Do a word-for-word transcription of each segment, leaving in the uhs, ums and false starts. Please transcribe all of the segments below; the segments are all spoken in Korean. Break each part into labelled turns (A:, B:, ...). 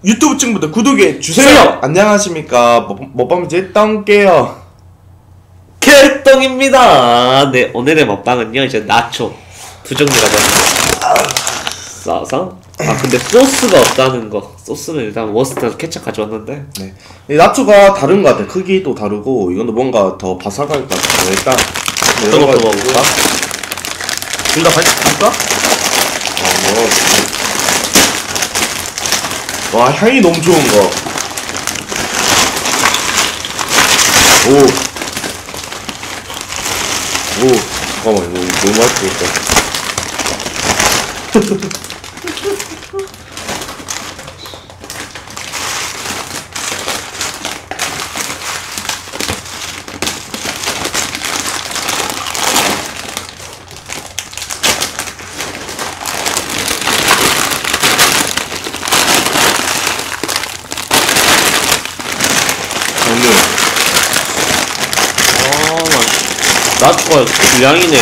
A: 유튜브 친구들 구독해 주세요. 안녕하십니까, 먹방제 땅게요
B: 개똥입니다. 네, 오늘의 먹방은요 이제 나초 두 종류가 됩니다. 싸서 아 근데 소스가 없다는 거. 소스는 일단 워스트에서 케첩 가져왔는데
A: 네, 이 나초가 다른 것 같아. 크기도 다르고 이건 뭔가 더 바삭할 것 같아. 일단
B: 어떤 것도 먹어볼까?
A: 둘 다 갈까? 어, 뭐. 와, 향이 너무 좋은 거. 오. 오, 잠깐만, 이거 너무 맛있겠다.
B: 나초가 불량이네.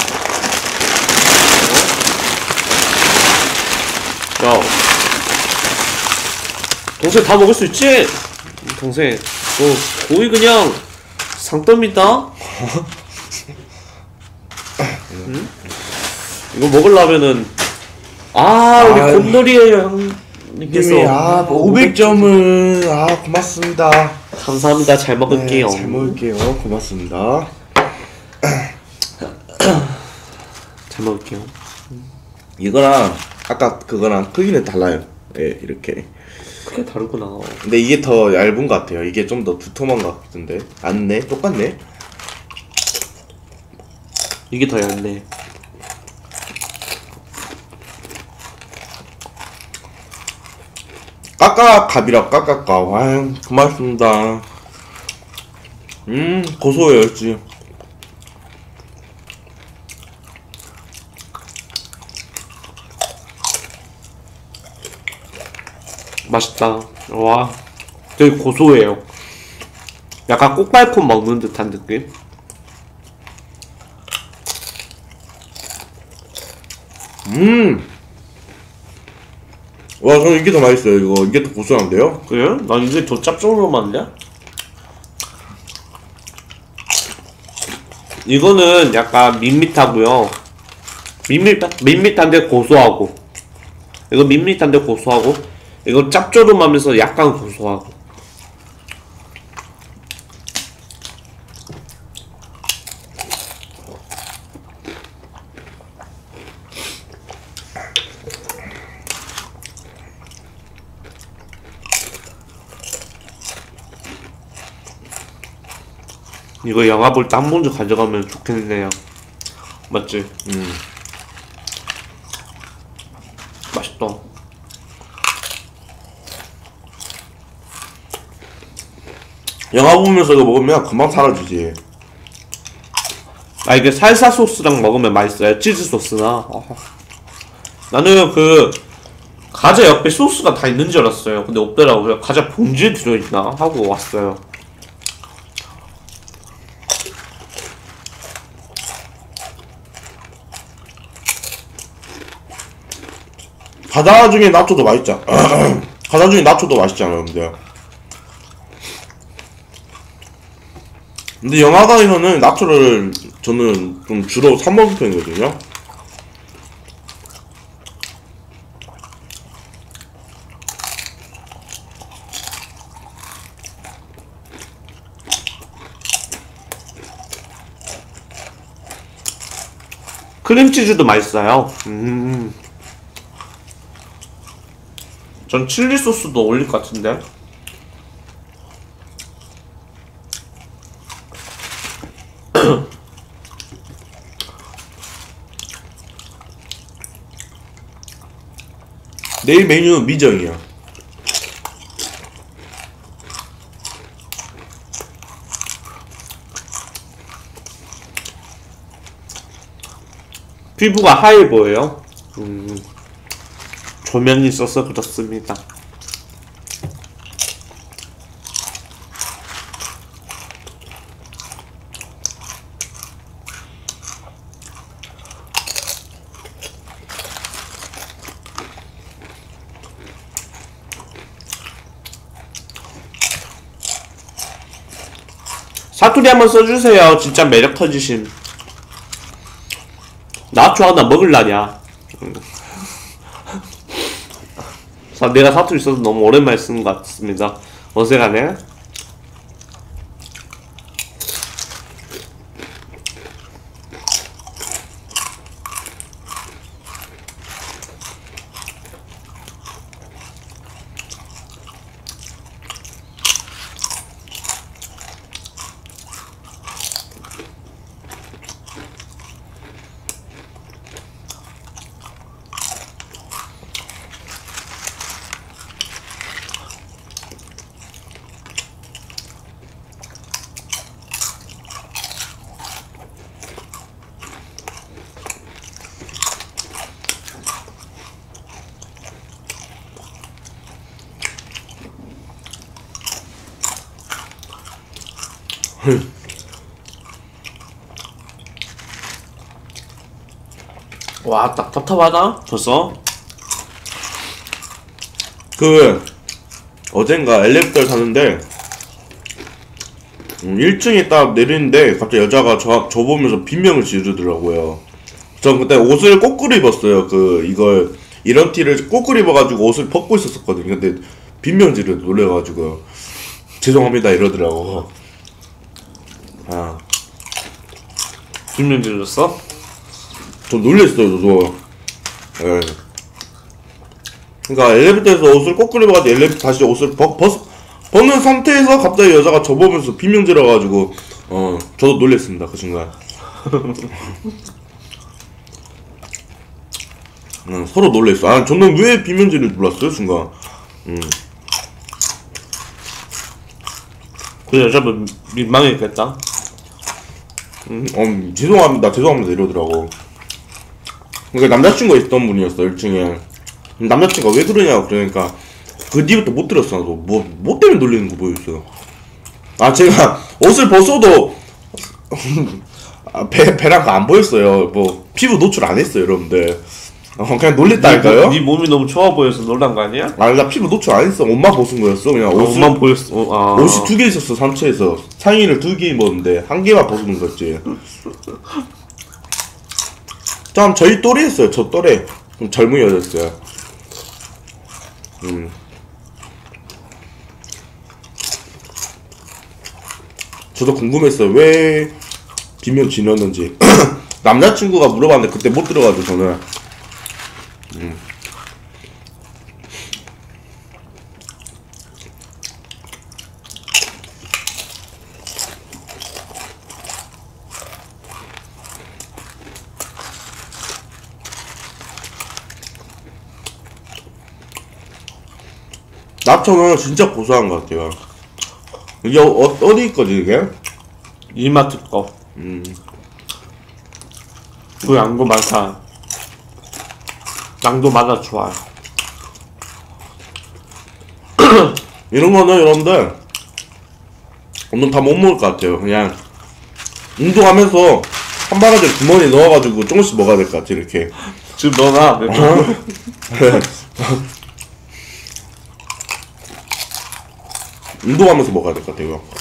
B: 야, 동생 다 먹을 수 있지? 동생, 너 거의 그냥 상떠입니다. 응? 이거 먹으려면은 아 우리
A: 아유.
B: 곰돌이에요 형님께서.
A: 아, 오백 점을 아 고맙습니다.
B: 감사합니다. 잘 먹을게요.
A: 네, 잘 먹을게요. 고맙습니다.
B: 잘 먹을게요.
A: 이거랑 아까 그거랑 크기는 달라요. 예, 이렇게.
B: 크게 다르구나.
A: 근데 이게 더 얇은 것 같아요. 이게 좀 더 두툼한 것 같은데. 안네? 똑같네?
B: 이게 더 얇네.
A: 까까갑이라 까까까. 와, 고맙습니다. 음, 고소해요, 역시.
B: 맛있다. 와, 되게 고소해요. 약간 꼭발콘 먹는 듯한 느낌?
A: 음. 와, 저는 이게 더 맛있어요. 이거 이게 더 고소한데요?
B: 그래요? 난 이게 더 짭조름한데? 이거는 약간 밋밋하고요. 밋밋, 밋밋한데 고소하고. 이거 밋밋한데 고소하고. 이거 짭조름하면서 약간 고소하고. 이거 영화 볼 때 한 번도 가져가면 좋겠네요. 맞지?
A: 음.
B: 맛있다.
A: 영화 보면서 이거 먹으면 금방 사라지지.
B: 아 이게 살사 소스랑 먹으면 맛있어요. 치즈 소스나. 아. 나는 그 과자 옆에 소스가 다 있는 줄 알았어요. 근데 없더라고요. 그래서 과자 봉지에 들어있나 하고 왔어요.
A: 과자 중에 나초도 맛있잖아. 과자 중에 나초도 맛있잖아요, 근데. 근데 영화관에서는 나초를 저는 좀 주로 사 먹는 편이거든요.
B: 크림치즈도 맛있어요. 음. 전 칠리 소스도 어울릴 것 같은데.
A: 내일 메뉴 미정이야.
B: 피부가 하얘 보여요. 음. 조명이 있어서 그렇습니다. 사투리 한번 써주세요. 진짜 매력 터지심. 나초 하나 먹을라냐. 사, 내가 사투리 써서 너무 오랜만에 쓰는 것 같습니다. 어색하네. 와, 딱 답답하다. 벌써?
A: 그 어젠가 엘리베이터를 탔는데 음, 일 층에 딱 내리는데 갑자기 여자가 저, 저 보면서 비명을 지르더라고요. 전 그때 옷을 거꾸로 입었어요. 그 이걸 이런 티를 거꾸로 입어가지고 옷을 벗고 있었거든요. 근데 비명 지르 놀래가지고 죄송합니다 이러더라고. 아,
B: 비명 질렀어?
A: 좀 놀랬어요 저도. 예. 그러니까 엘리베이터에서 옷을 거꾸로 입어가지고 엘리베이터 다시 옷을 벗, 벗, 벗는 상태에서 갑자기 여자가 저 보면서 비명 지르가지고 어 저도 놀랬습니다 그 순간. 음, 서로 놀랬어. 아 저는 왜 비명 지르는지 몰랐어요 순간. 음.
B: 그 여자분 민망했겠다.
A: 음, 어, 죄송합니다 죄송합니다 이러더라고. 그러니까 남자친구가 있던 분이었어 일 층에. 남자친구가 왜 그러냐고 그러니까 그 뒤부터 못 들었어. 나도 뭐, 뭐 때문에 놀리는 거 보였어요. 아 제가 옷을 벗어도 아, 배, 배랑 안 보였어요. 뭐 피부 노출 안 했어요 여러분들. 어, 그냥 놀랬다니까요.
B: 네 몸이 너무 좋아 보여서 놀란 거 아니야?
A: 아니 나 피부 노출 안 했어. 옷만 벗은 거였어. 그냥 옷을,
B: 옷만 보였어. 어, 아.
A: 옷이 두 개 있었어 상체에서. 상의를 두 개 입었는데 한 개만 벗은 거였지. 참 저희 또래였어요. 저 또래. 좀 젊은 여자였어요. 음. 저도 궁금했어요. 왜 비명 지렀는지. 남자친구가 물어봤는데 그때 못 들어가지고 저는. 음. 나초는 진짜 고소한 것 같아요. 이게 어, 어디 거지 이게?
B: 이마트 거.
A: 음.
B: 그 양도 많다. 양도 많아 좋아.
A: 이런 거는 여러분들 오늘 다 못 먹을 것 같아요. 그냥 운동하면서 한 바가지 주머니에 넣어가지고 조금씩 먹어야 될 것 같아 이렇게.
B: 지금 너나 내
A: 운동하면서 먹어야 될 것 같아요. 이거.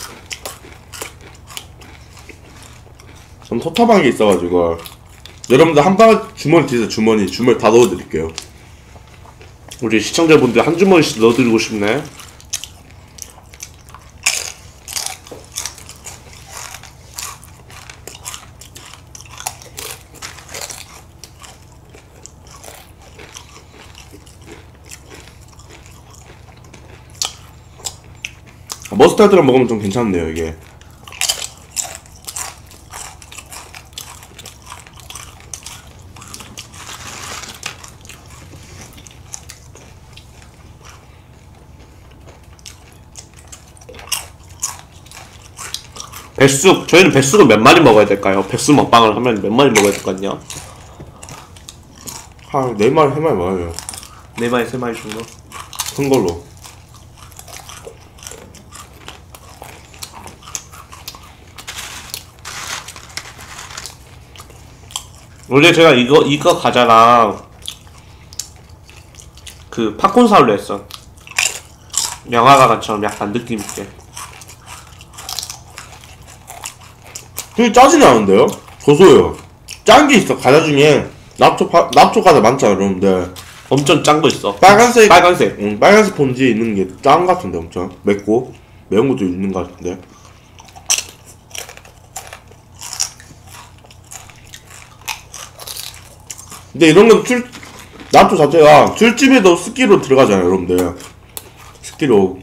A: 전 텁텁한 게 있어가지고 여러분들 한 바가지 주머니 드세요. 주머니 주머니 다 넣어드릴게요.
B: 우리 시청자분들 한 주머니씩 넣어드리고 싶네.
A: 머스타드랑 먹으면 좀 괜찮네요 이게.
B: 뱃쑥, 저희는 뱃쑥을 몇 마리 먹어야 될까요? 뱃쑥 먹방을 하면 몇 마리 먹어야 될 것 같냐?
A: 한 네 마리 세 마리 먹어요.
B: 네 마리, 세 마리 정도?
A: 큰 걸로.
B: 원래 제가 이거 이거 과자랑 그 팝콘 사올려 했어. 영화관처럼 약간 느낌 있게.
A: 그게 짜진 않은데요? 고소해요. 짠 게 있어. 과자 중에 나초 파, 나초 과자 많잖아, 여러분들.
B: 엄청 짠 거 있어.
A: 빨간색
B: 빨간색.
A: 응, 빨간색 본지에 있는 게 짠 같은데 엄청 맵고 매운 것도 있는 것 같은데. 근데 이런 건 술, 나초 자체가 술집에도 스키로 들어가잖아요, 여러분들. 스키로.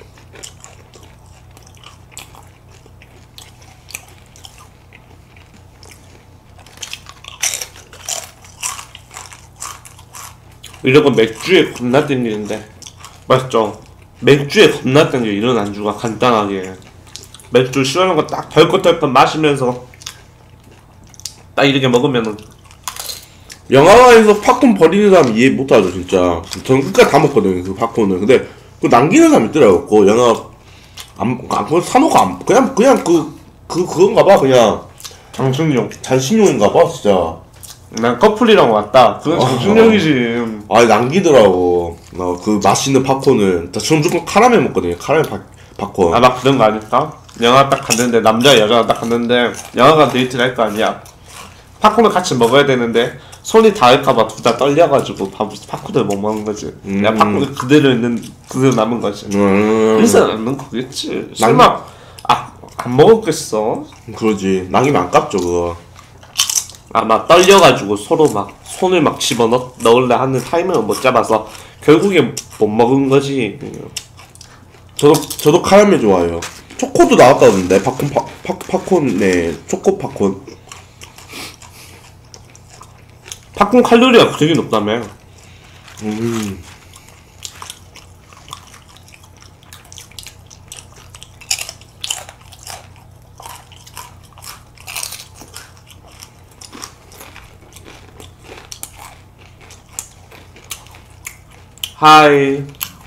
B: 이런 거 맥주에 겁나 땡기는데 맛있죠? 맥주에 겁나 땡겨. 이런 안주가 간단하게 맥주 시원한 거 딱 덜컥덜컥 마시면서 딱 이렇게 먹으면은
A: 영화관에서 팝콘 버리는 사람 이해 못하죠, 진짜. 저는 끝까지 다 먹거든요, 그 팝콘을. 근데 그 남기는 사람 있더라고. 그 영화 안, 안 그거 사놓고 안, 그냥 그냥 그 그 그건가 봐. 그냥
B: 장식용.
A: 잔식용인가 봐, 진짜.
B: 난 커플이랑 왔다. 그건
A: 어.
B: 장식용이지.
A: 아, 남기더라고. 나 그 맛있는 팝콘을. 저 무조건 카라멜 먹거든요, 카라멜 팝, 팝콘.
B: 아, 막 그런 거 아닐까? 영화 딱 갔는데 남자 여자가 딱 갔는데 영화관 데이트를 할 거 아니야. 팝콘을 같이 먹어야 되는데 손이 닿을까봐 둘 다 떨려가지고 밥, 팝콘을 못 먹는 거지.
A: 음.
B: 그냥 팝콘이 그대로 있는 그대로 남은 거지.
A: 음,
B: 그래서 남는 거겠지. 설마 아, 안 먹었겠어?
A: 그러지. 남기면 아깝죠, 그거.
B: 아마 떨려가지고 서로 막 손을 막 집어 넣, 넣을래 하는 타이밍을 못 잡아서 결국에 못 먹은 거지.
A: 저도, 저도 카라멜 좋아해요. 초코도 나왔다던데, 팝콘, 파, 파, 팝콘에, 초코 팝콘.
B: 팝콘 칼로리가 되게 높다며.
A: 음.
B: 하이.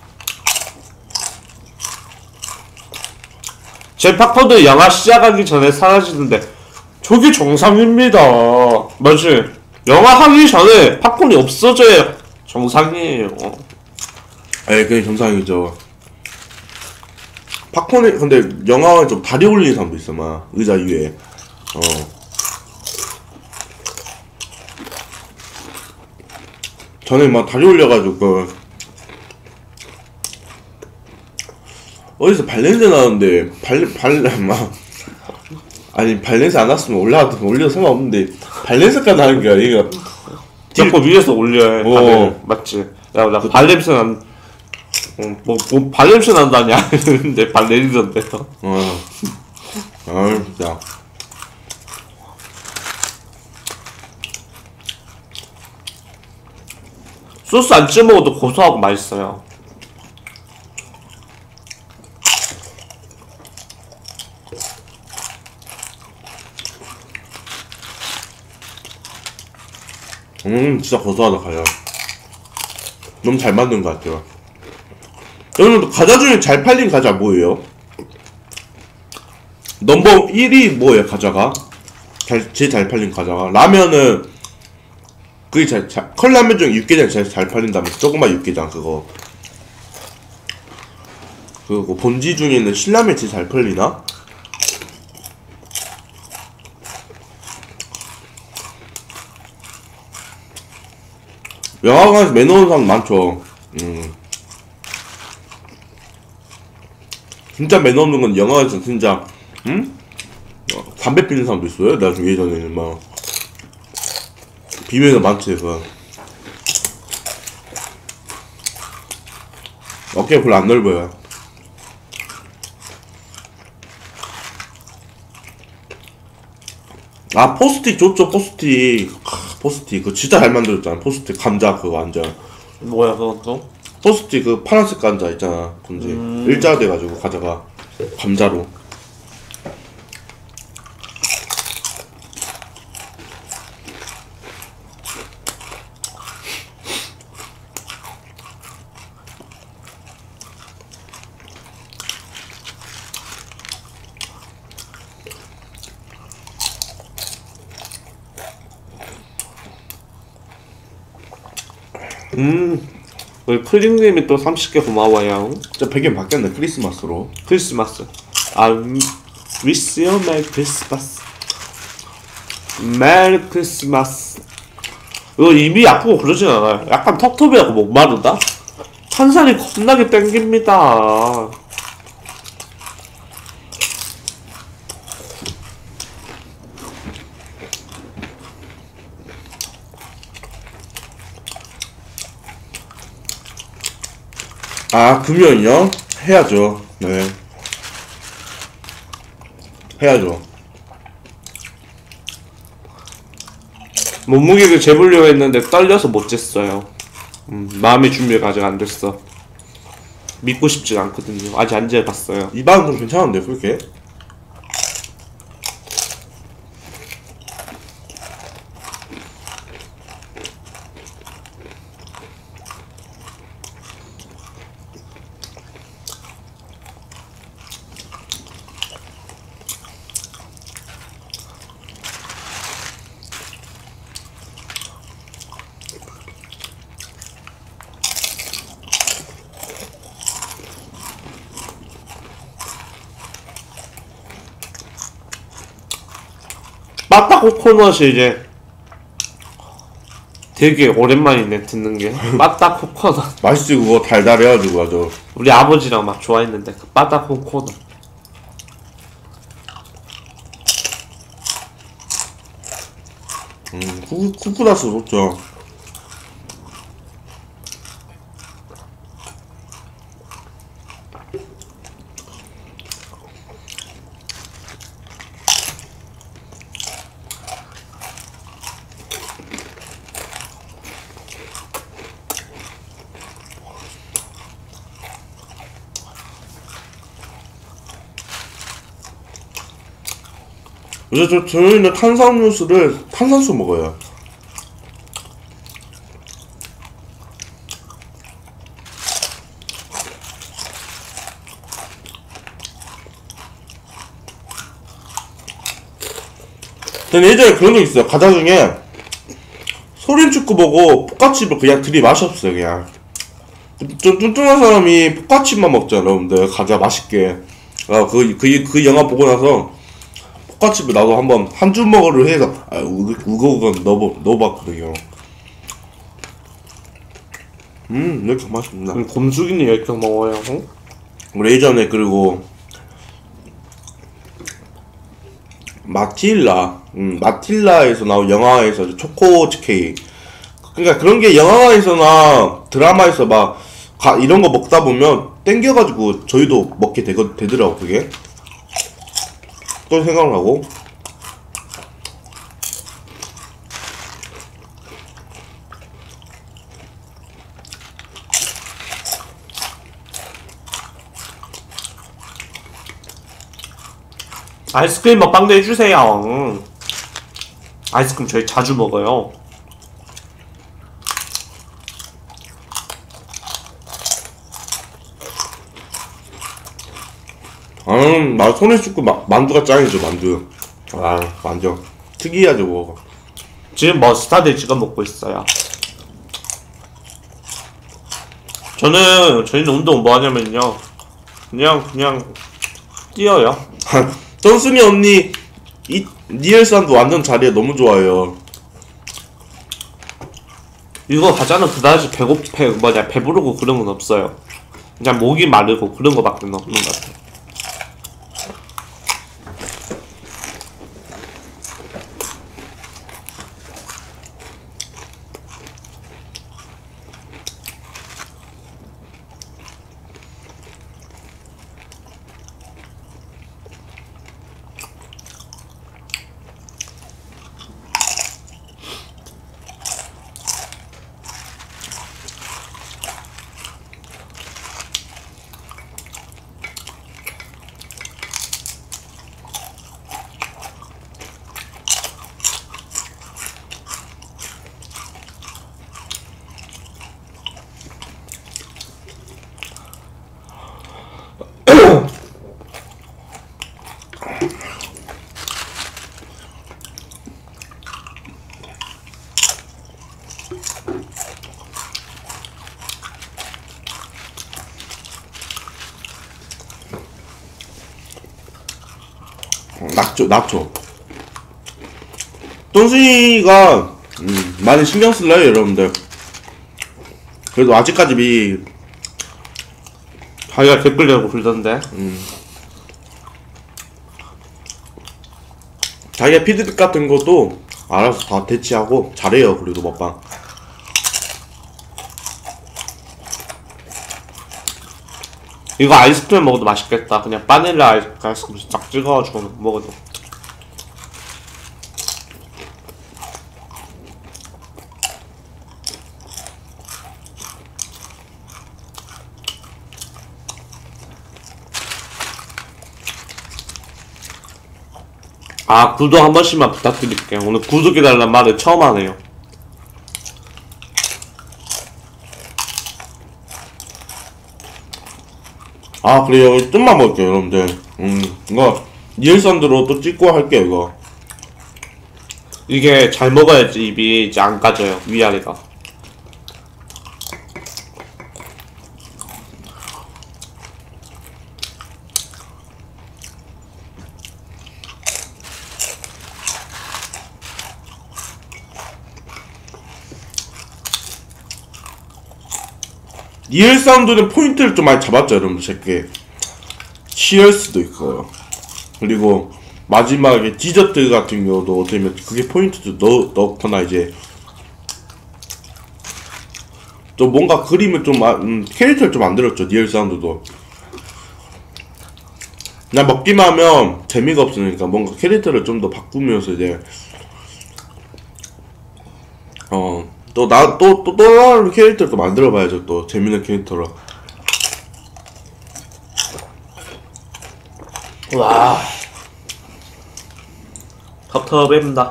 B: 제 팝콘도 영화 시작하기 전에 사라지는데 저게 정상입니다. 맞지? 영화 하기 전에 팝콘이 없어져야 정상이에요.
A: 에, 그게 정상이죠. 팝콘에, 근데 영화에 좀 다리 올리는 사람도 있어, 막. 의자 위에. 어. 전에 막 다리 올려가지고, 그 어디서 발냄새 나는데, 발, 발, 막. 아니, 발냄새 안 났으면 올라가도 올려도 상관없는데, 발냄새가 나는 게 아니라,
B: 자꾸 위에서 올려야 해.
A: 어.
B: 다들. 맞지? 야, 나 발냄새 난, 어, 뭐, 뭐, 발냄새 난다냐? 근데 발 내리던데.
A: 어. 아, 진짜.
B: 소스 안 찍어 먹어도 고소하고 맛있어요.
A: 음, 진짜 고소하다, 과자. 너무 잘 만든 것 같아요. 여러분, 과자 중에 잘 팔린 과자 뭐예요? 넘버 일 위 뭐예요, 과자가? 잘, 제일 잘 팔린 과자가? 라면은, 그게 잘, 잘, 컵라면 중에 육개장 제일 잘 팔린다면서, 조그만 육개장, 그거. 그리고 본지 중에는 신라면이 제일 잘 팔리나? 영화관에서 매너온 사람 많죠. 음. 진짜 매너 없는 건 영화에서 진짜, 응? 어, 담배 피는 사람도 있어요. 나중에 예전에는 막. 비매너 많지, 그거. 어깨가 별로 안 넓어요. 아, 포스틱 좋죠, 포스틱. 아, 포스틱. 그거 진짜 잘 만들었잖아. 포스틱. 감자 그거 완전.
B: 뭐야, 그것도?
A: 포스틱 그 파란색 감자 있잖아. 근데
B: 음.
A: 일자 돼가지고 과자가 감자로.
B: 음, 우리 크림님이 또 삼십 개 고마워요.
A: 진짜 배경 바뀌었네, 크리스마스로.
B: 크리스마스. 아, 위스 유 메리 크리스마스. 메리 크리스마스. 이거 입이 아프고 그러진 않아요. 약간 텁텁해하고 목마르다? 탄산이 겁나게 땡깁니다.
A: 아, 금연이요? 해야죠. 네. 해야죠.
B: 몸무게를 재보려고 했는데 떨려서 못 쟀어요. 음, 마음의 준비가 아직 안 됐어. 믿고 싶진 않거든요. 아직 안 재봤어요.
A: 입안은 좀 괜찮은데, 그렇게?
B: 빠따 코코넛이 이제 되게 오랜만이네 듣는 게. 빠따 코코넛.
A: 맛있지, 그거 달달해가지고, 아주.
B: 우리 아버지랑 막 좋아했는데 그 빠따 코코넛.
A: 음, 쿠, 쿠쿠다스 좋죠. 요새 저, 저희는 탄산음료수를 탄산수 먹어요. 저는 예전에 그런 적 있어요. 과자 중에 소림축구 보고 포카칩을 그냥 들이마셨어요. 그냥 좀 뚱뚱한 사람이 포카칩만 먹잖아, 여러분들. 과자 맛있게. 아, 그, 그, 그 영화 보고 나서 포카칩을 나도 한번 한 주먹으로 해서 아, 우거우거 넣어, 넣어봤거든요. 음, 이렇게 맛있습니다.
B: 음, 곰숙이는 열 개 먹어요. 응?
A: 우리 예전에 그리고 마틸라, 음, 마틸라에서 나온 영화에서 초코 케이크. 그러니까 그런 게 영화에서나 드라마에서 막 가, 이런 거 먹다 보면 땡겨가지고 저희도 먹게 되거, 되더라고 그게. 또 생각나고.
B: 아이스크림 먹방도 해주세요. 음. 아이스크림 저희 자주 먹어요.
A: 음, 나 손에 씻고 마, 만두가 짱이죠, 만두. 아, 완전 특이하죠, 뭐.
B: 지금 머스타드 찍어 먹고 있어요. 저는 저희는 운동 뭐 하냐면요. 그냥 그냥 뛰어요.
A: 쩐순이 언니 이 니엘산도 완전 잘해. 너무 좋아요.
B: 이거 가자는 그다지 배고파 뭐냐 배부르고 그런 건 없어요. 그냥 목이 마르고 그런 거밖에 없는 것 같아. 낙조, 낙조.
A: 똥순이가 음, 많이 신경 쓸래요 여러분들. 그래도 아직까지 미
B: 자기가 댓글 달고 그러던데.
A: 음. 자기가 피드백 같은 것도 알아서 다 대치하고 잘해요. 그래도 먹방.
B: 이거 아이스크림 먹어도 맛있겠다. 그냥 바닐라 아이스- 아이스크림 딱 찍어가지고 먹어도. 아, 구독 한 번씩만 부탁드릴게요. 오늘 구독해달란 말을 처음 하네요.
A: 아 그래요. 좀만 먹을게요 여러분들. 음 이거 리얼선드로 또 찍고 할게요 이거.
B: 이게 잘 먹어야지 입이 이제 안 까져요. 위아래가.
A: 리얼 사운드는 포인트를 좀 많이 잡았죠 여러분들. 제게 치얼스도 있어요. 그리고 마지막에 디저트 같은 경우도 되면 그게 포인트도 넣, 넣거나 이제 또 뭔가 그림을 좀 마, 음, 캐릭터를 좀 만들었죠 리얼 사운드도. 그냥 먹기만 하면 재미가 없으니까 뭔가 캐릭터를 좀 더 바꾸면서 이제 어 또 나 또 또 또 다른 캐릭터를 또 만들어봐야죠. 또 재밌는 캐릭터로.
B: 와. 텁텁합니다.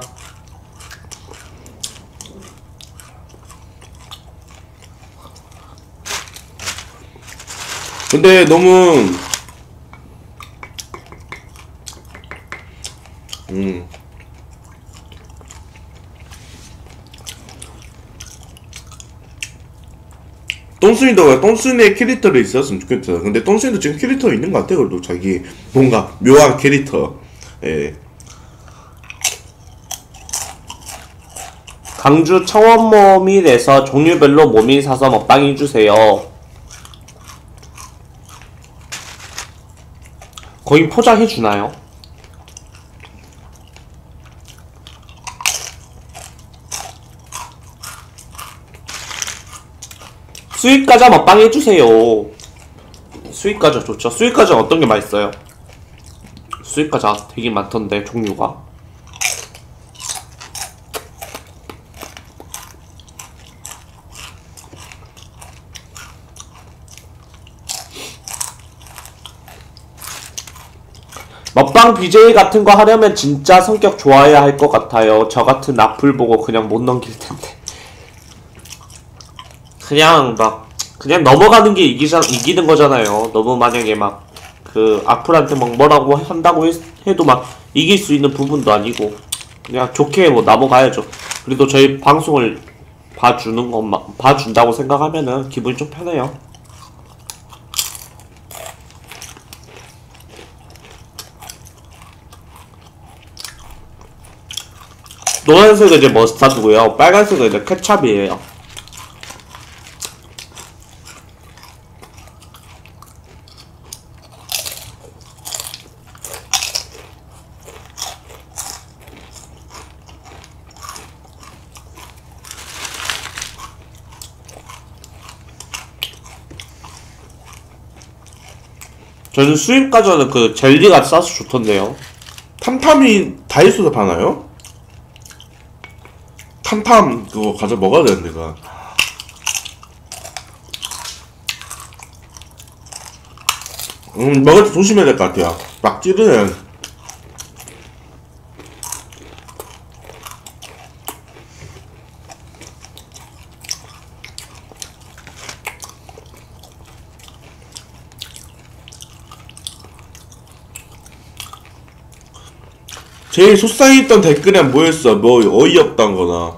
A: 근데 너무 음 똥순이도 똥순이의 캐릭터를 있었으면 좋겠어요. 근데 똥순이도 지금 캐릭터 있는 것 같아요. 그래도 자기 뭔가 묘한 캐릭터. 예.
B: 강주 청원모밀에서 종류별로 모밀 사서 먹방 해주세요. 거의 포장해주나요? 수익과자 먹방 해주세요. 수익과자 좋죠. 수익과자 어떤 게 맛있어요? 수익과자 되게 많던데 종류가. 먹방 비제이 같은 거 하려면 진짜 성격 좋아야 할 것 같아요. 저 같은 악플 보고 그냥 못 넘길 텐데. 그냥 막 그냥 넘어가는 게 이기자, 이기는 거잖아요. 너무 만약에 막 그 악플한테 막 뭐라고 한다고 해, 해도 막 이길 수 있는 부분도 아니고 그냥 좋게 뭐 넘어가야죠. 그래도 저희 방송을 봐주는 것만 봐준다고 생각하면은 기분이 좀 편해요. 노란색은 이제 머스타드고요. 빨간색은 이제 케찹이에요. 저는 수입 과자는 그 젤리가 싸서 좋던데요.
A: 탐탐이 다이소에서 파나요? 탐탐 그거 과자 먹어야 되는데 그거. 음 먹을 때 조심해야 될 것 같아요. 막 찌르는. 제일 속상했던 댓글이 뭐였어? 뭐 어이없단 거나.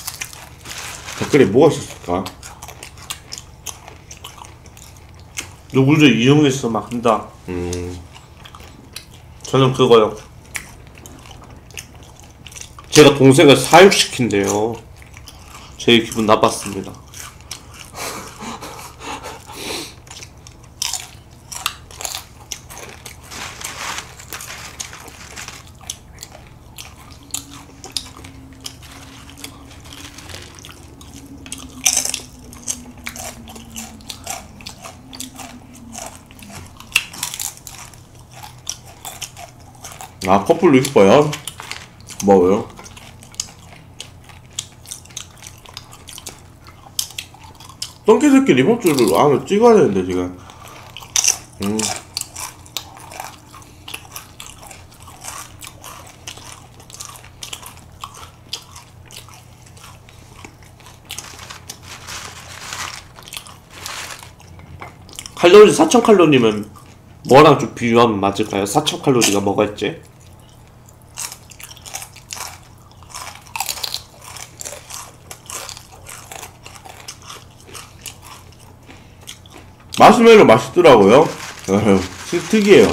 A: 댓글에 뭐가 있었을까?
B: 누구를 이용해서 막 한다.
A: 음.
B: 저는 그거요. 제가 동생을 사육시킨대요. 제 기분 나빴습니다.
A: 아, 퍼플 이뻐요? 뭐요? 똥개 새끼 리본줄을 안에 찍어야 되는데, 지금. 음.
B: 칼로리 사천 칼로리면 뭐랑 좀 비교하면 맞을까요? 사천 칼로리가 뭐가 있지?
A: 마시멜로 맛있더라고요. 어휴, 특이해요.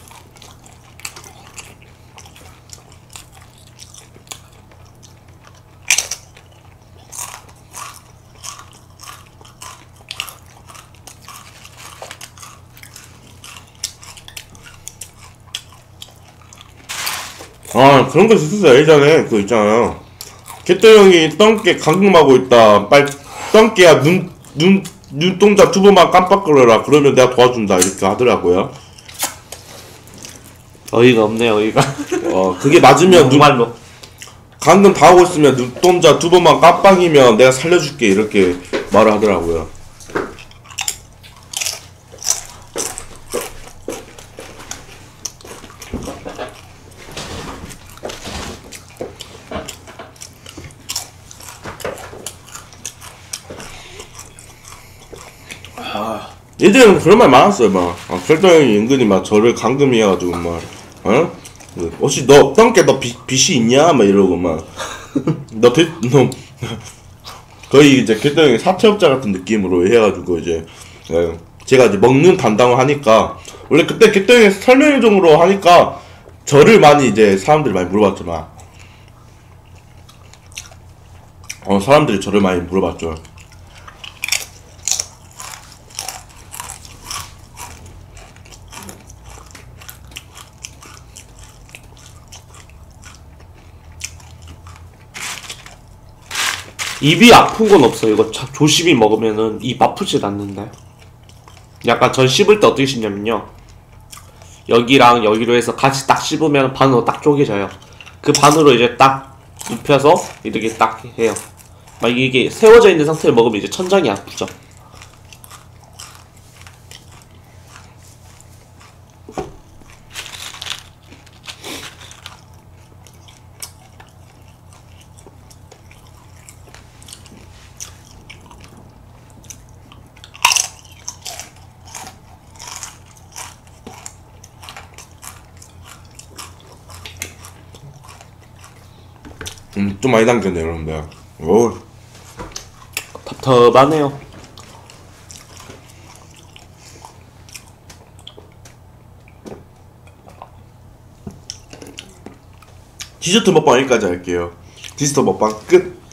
A: 아, 그런 거 있었어요. 예전에 그거 있잖아요. 개떼 형이 똥개 감금하고 있다. 빨 똥개야 눈 눈 눈동자 두 번만 깜빡거려라. 그러면 내가 도와준다. 이렇게 하더라고요.
B: 어이가 없네요, 어이가.
A: 어, 그게 맞으면 눈
B: 정말로.
A: 감금 다 하고 있으면 눈동자 두 번만 깜빡이면 내가 살려줄게. 이렇게 말을 하더라고요. 예전에는 그런 말 많았어요. 막 아, 결정 형이 은근히 막 저를 감금해가지고 막 어? 혹시 너 똥개 너 빚, 빚이 있냐? 막 이러고 막 너 대, 너 거의 이제 결정 형이 사채업자 같은 느낌으로 해가지고 이제 예, 제가 이제 먹는 담당을 하니까 원래 그때 결정 형이 설명해종으로 하니까 저를 많이 이제 사람들이 많이 물어봤지만 어 사람들이 저를 많이 물어봤죠.
B: 입이 아픈 건 없어요. 이거 자, 조심히 먹으면은 입 아프질 않는데. 약간 전 씹을 때 어떻게 씹냐면요. 여기랑 여기로 해서 같이 딱 씹으면 반으로 딱 쪼개져요. 그 반으로 이제 딱 눕혀서 이렇게 딱 해요. 막 이게 세워져 있는 상태를 먹으면 이제 천장이 아프죠.
A: 음, 좀 많이 당겼네, 여러분들. 오,
B: 답답하네요.
A: 디저트 먹방 여기까지 할게요. 디저트 먹방 끝.